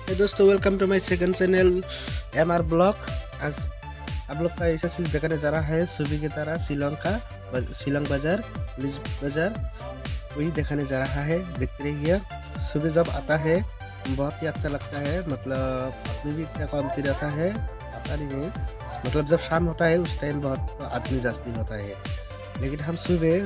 हे दोस्तों, welcome to my second channel MR blog. आज आप लोग का ऐसा चीज़ दिखाने जा रहा है सुबह की तरह शिलोंग बाज़ार, पुलिस बाज़ार वही दिखाने जा रहा है। देखते रहिए। सुबह जब आता है बहुत ही अच्छा लगता है, मतलब आदमी भी इतना कम रहता है, पता नहीं है। मतलब जब शाम होता है उस टाइम बहुत आदमी जास्ती होता है, लेकिन हम सुबह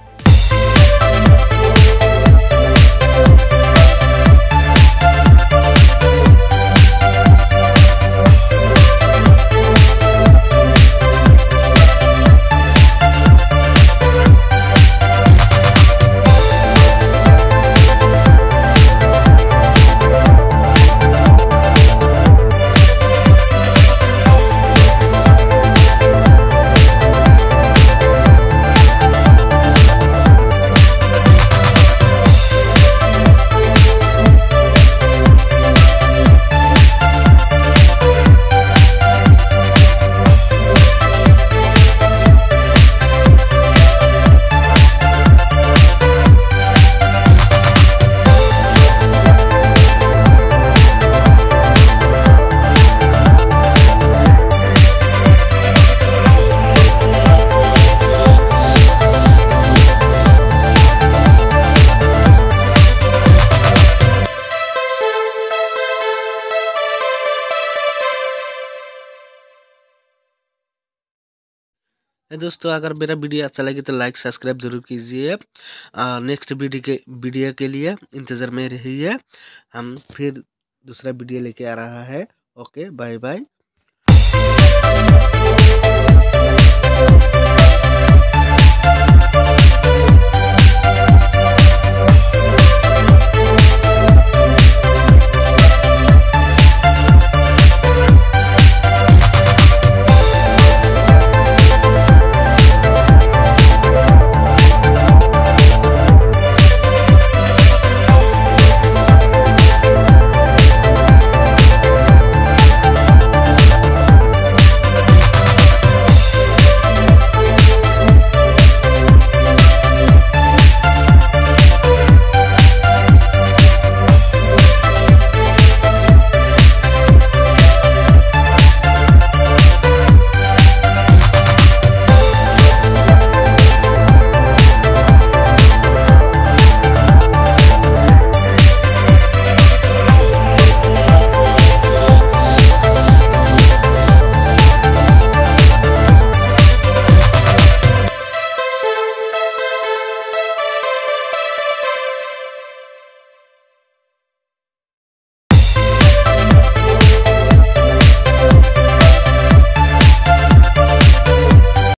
दोस्तों, अगर मेरा वीडियो अच्छा लगे तो लाइक सब्सक्राइब जरूर कीजिए। नेक्स्ट वीडियो के लिए इंतज़ार में रहिए। हम फिर दूसरा वीडियो लेके आ रहा है। Okay, bye bye.